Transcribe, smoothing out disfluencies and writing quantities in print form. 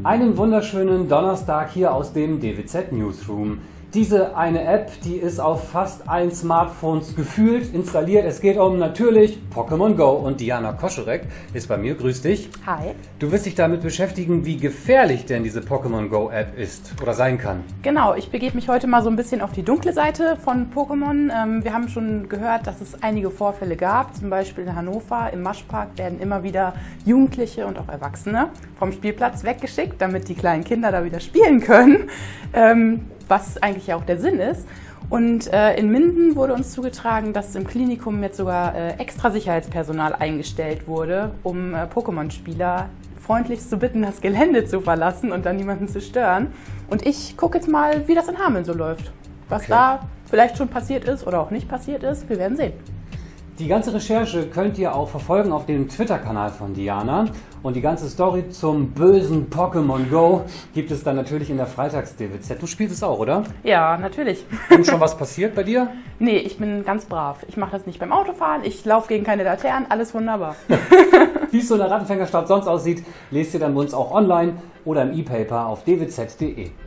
Einen wunderschönen Donnerstag hier aus dem DWZ Newsroom. Diese eine App, die ist auf fast allen Smartphones gefühlt installiert. Es geht um natürlich Pokémon Go und Diana Koschorek ist bei mir. Grüß dich. Hi. Du wirst dich damit beschäftigen, wie gefährlich denn diese Pokémon Go App ist oder sein kann. Genau, ich begebe mich heute mal so ein bisschen auf die dunkle Seite von Pokémon. Wir haben schon gehört, dass es einige Vorfälle gab. Zum Beispiel in Hannover im Maschpark werden immer wieder Jugendliche und auch Erwachsene vom Spielplatz weggeschickt, damit die kleinen Kinder da wieder spielen können. Was eigentlich ja auch der Sinn ist. Und in Minden wurde uns zugetragen, dass im Klinikum jetzt sogar extra Sicherheitspersonal eingestellt wurde, um Pokémon-Spieler freundlichst zu bitten, das Gelände zu verlassen und dann niemanden zu stören. Und ich gucke jetzt mal, wie das in Hameln so läuft. Was da vielleicht schon passiert ist oder auch nicht passiert ist, wir werden sehen. Die ganze Recherche könnt ihr auch verfolgen auf dem Twitter-Kanal von Diana. Und die ganze Story zum bösen Pokémon Go gibt es dann natürlich in der Freitags-DWZ. Du spielst es auch, oder? Ja, natürlich. Und schon was passiert bei dir? Nee, ich bin ganz brav. Ich mache das nicht beim Autofahren, ich laufe gegen keine Laternen, alles wunderbar. Wie es so in der Rattenfängerstadt sonst aussieht, lest ihr dann bei uns auch online oder im E-Paper auf dwz.de.